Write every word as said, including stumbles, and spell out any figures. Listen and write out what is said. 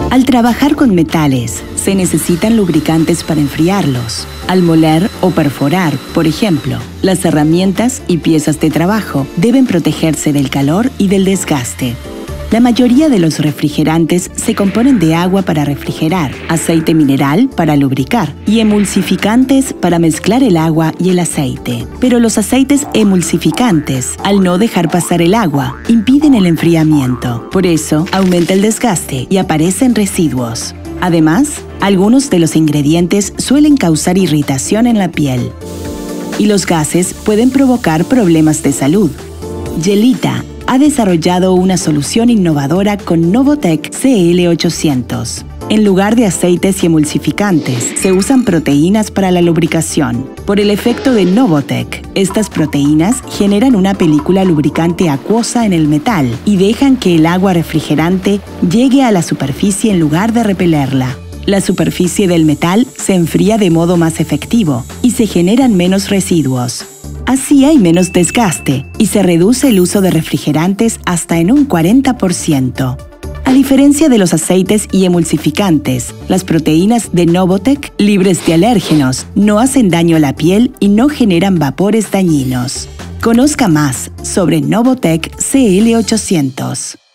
Al trabajar con metales, se necesitan lubricantes para enfriarlos. Al moler o perforar, por ejemplo, las herramientas y piezas de trabajo deben protegerse del calor y del desgaste. La mayoría de los refrigerantes se componen de agua para refrigerar, aceite mineral para lubricar y emulsificantes para mezclar el agua y el aceite. Pero los aceites emulsificantes, al no dejar pasar el agua, impiden el enfriamiento. Por eso, aumenta el desgaste y aparecen residuos. Además, algunos de los ingredientes suelen causar irritación en la piel. Y los gases pueden provocar problemas de salud. Gellita ha desarrollado una solución innovadora con Novotec C L ochocientos. En lugar de aceites y emulsificantes, se usan proteínas para la lubricación. Por el efecto de Novotec, estas proteínas generan una película lubricante acuosa en el metal y dejan que el agua refrigerante llegue a la superficie en lugar de repelerla. La superficie del metal se enfría de modo más efectivo y se generan menos residuos. Así hay menos desgaste y se reduce el uso de refrigerantes hasta en un cuarenta por ciento. A diferencia de los aceites y emulsificantes, las proteínas de Novotec, libres de alérgenos, no hacen daño a la piel y no generan vapores dañinos. Conozca más sobre Novotec C L ochocientos.